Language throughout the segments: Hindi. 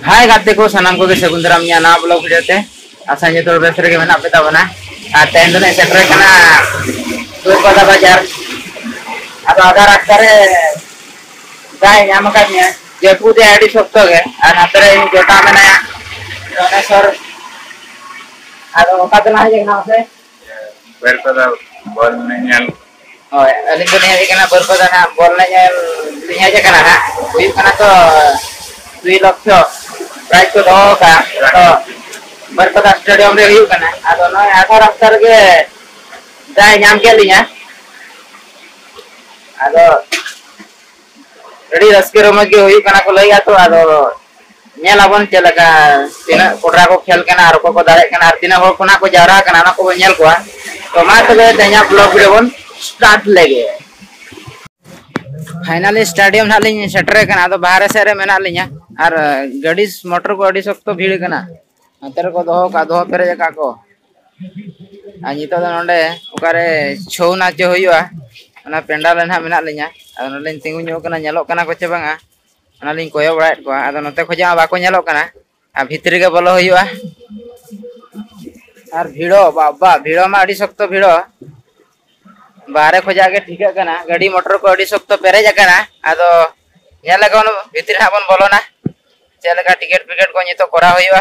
हाय गाते को सनाम को सगुंदराम ना ब्लॉग भिडियोते आशा जो बेस रे मेना पे ताबना तेन दिन सेटर कना दुर्पदा बाजार अब आधा रास्ता रे दाय नाम कानिया जेपुदे आडी सप्तो गे और हातरे जोटा मेना रमेश्वर आदो कातना जेना से बेरपदा बॉल नेल ओय अलिंग को ने कना बेरपदा ना बॉल नेल लिया जे कना ना हुई कना तो 2 लाख प्राइस को दो का तो बरपदा स्टेडियम रे हुई कना आदो न आधा रास्ता रे दाय नाम के लिया आदो रेडी रस्के रमज के हुई कना को लइया तो आदो नेलाबन चलका तिना कोडरा को खेल कना आर को दाड़े कना आर तिना होर कोना को जावरा कना ना को नेल को तो मा तबे तेना ब्लॉग वीडियो बन स्टार्ट लेगे फाइनली स्टेडियम ना लिन सेटर कना तो बाहर से रे मेना लिया और गाड़ी मोटर को अड़ी सख्त भीड़ कना अंतर को दो पेरे का को नितो नोंडे ओकारे छौ नाच होयुआ ना पेंडाल ना मेना लिया नोंडे तिंगु ᱧᱚᱜ कना ñeloक कना को चे बांगा ना लिन कोयो बड़ायत को आदो नते खोजा बाको ñeloक कना आ भितरी के बोलो होयुआ और भीड़ो बाबा भीड़ो मा अड़ी सख्त भीड़ो बाहर खोजा के ठीक कना गाड़ी मोटर को अड़ी सख्त पेरेज कना आदो ñela कोन भितरी ना बन बोलो ना चेलका टिकट पिकेट को नितो करा होयुआ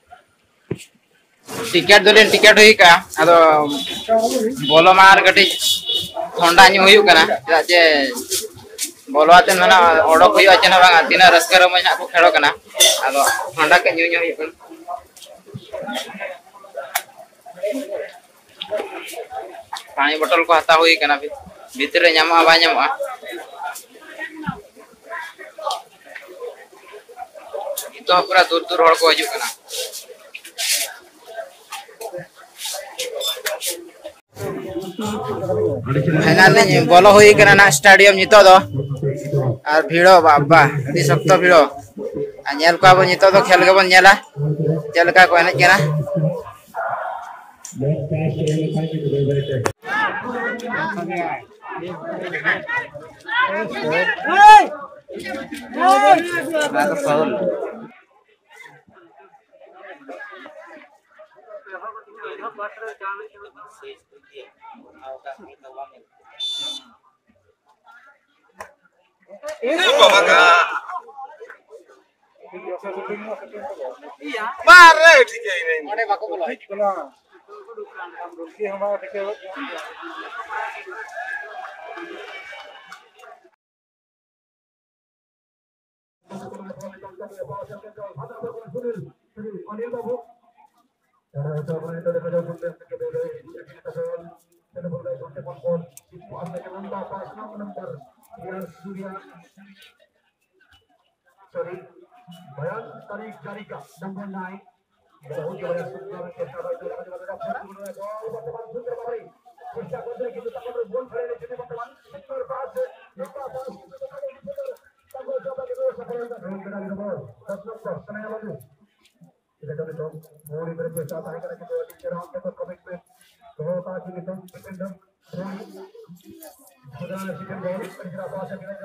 टिकट दोलिन टिकट हुई का आदो बोलो मार गटी ठंडा न्यू हुई कना जे बोलो आते ना ओडो हुई आचे ना बांगा तिना रस्का रम ना को खेलो कना आदो ठंडा के न्यू हुई कन पानी बोतल को हता हुई कना भीतर ᱧᱟᱢᱚᱜᱼᱟ बा ᱧᱟᱢᱚᱜᱼᱟ तो पूरा दूर दूर हड़ को हजू कना फाइनल बोलो हुई कना ना स्टेडियम नितो दो और भीड़ो बाबा अभी सख्त भीड़ो नेल को अब नितो दो खेल के बन नेला चलका को एने केना मार ठीक है नहीं अरे बाको बोलो sorry bayan tarik jari ka number 9 बहुत बड़ा सुंदर के साथ इसका बदले की तो गोल खेलने के लिए वर्तमान सिक्कर पास इसका पास तब जो बाकी दो सफलता रोल करा दो 10 नंबर समय वाले इधर तो तो मोड़ी पर के साथ आएगा कि दो टीचर हम तो कमिटमेंट तो ताकि तो डिफेंडर खुदा ने सेकंड बॉल इसका पास है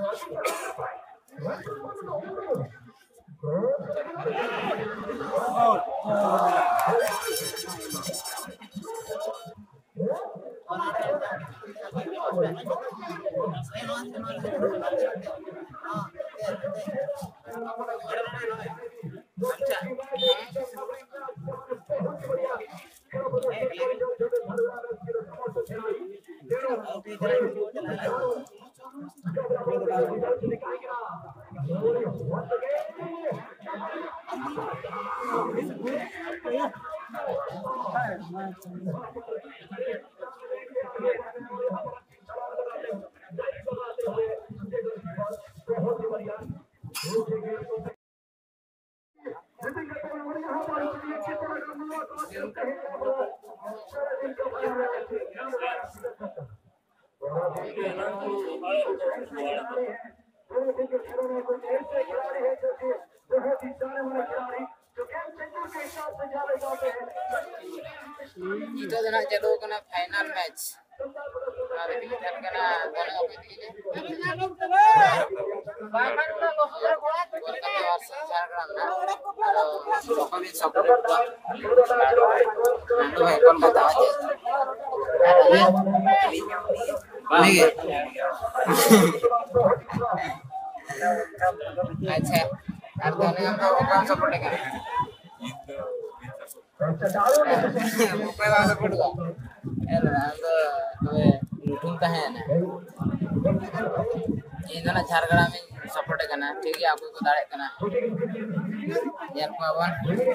itu adalah jalur kena final match. Ada pilihan kena bola apa ini? Bahkan udah loh sudah kuat. Kolkata versus Jharkhand na. Aro local in support ko. Nandu bhai Kolkata aja. Nih. अच्छा আর ধনে हम तो कौन सपोर्ट करें मुंबई वाला सपोर्ट का यार तो ढूंढता है ना ये ना झारखंड में सपोर्ट करना ठीक है आपको को दाड़े करना यार पावन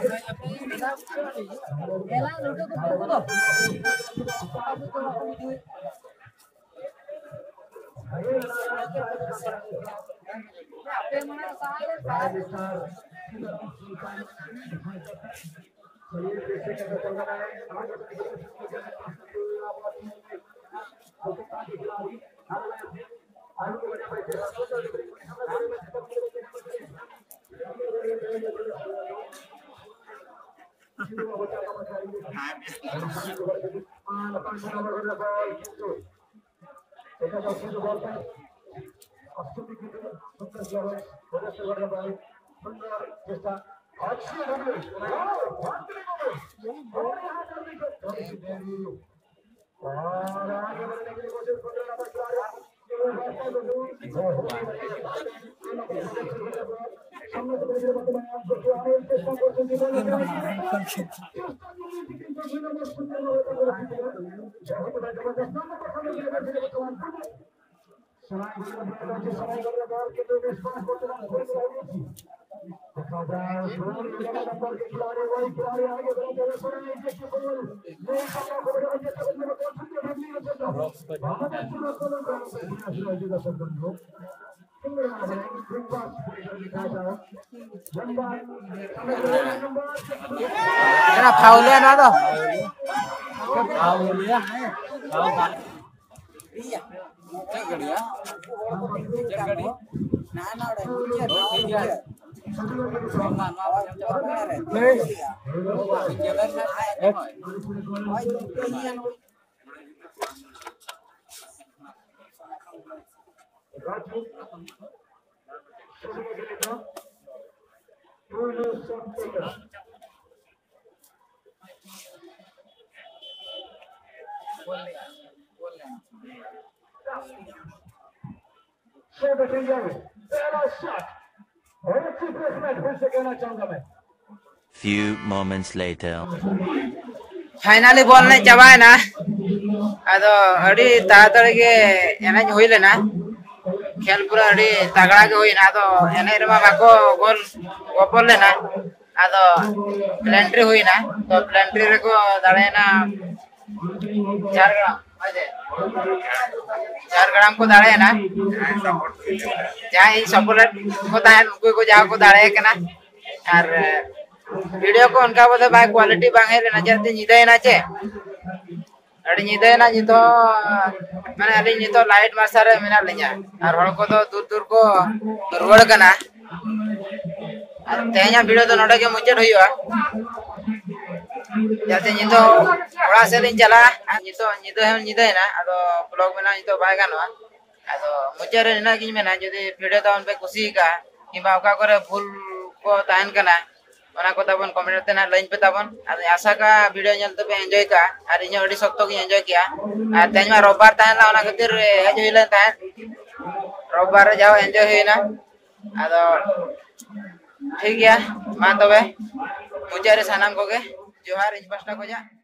Era faulnya na to. Faulnya है. Iya. Cek gadiya. Cek gadi. Na na udah. Iya. Sama mawa coba re. Jalan na ae. Oi tulian. Few moments later. Finally ball ne chabai na. Ado adi taratari ge enaj hoile na. खेल पूरा अड़ी तगड़ा के हुई ना तो एने रमा बाको गोल गोपल लेना आदो प्लेंट्री हुई ना तो प्लेंट्री रे को दाड़े ना झारग्राम को दाड़े ना जहाँ इन सपोर्ट को ताहन को जाओ को दाड़े के ना और वीडियो को उनका बोले बाय क्वालिटी बांगे लेना जल्दी निदे ना चे अड़ी निदे ना जितो मैंने अली नितो लाइट मार्सारे मिना ले냐 और हड़ को तो दूर दूर को रुवड़ कना और तेहኛ वीडियो तो नोडे के मुचेट हुआ जाते नितो थोड़ा से दिन चला नितो निदे हम निदे ना अदो ब्लॉग में ना नितो बाय गानवा अदो मुचेरे ना कि मेना जदि वीडियो तो उन पे खुशी का किबा ओका करे भूल को ताहन कना ओना को तबन कमेंट ते ना लाइन पे तबन और आशा का वीडियो नेल तो पे एंजॉय का और इन अडी सख्तो की एंजॉय किया और तेजमा रोबबार ताहन ला ओना खातिर हेज होइले ताहन रोबबार जाओ एंजॉय होइना आदो ठीक गया मा तबे मुचारे सानाम को के जोहार इंज पास्टा को जा।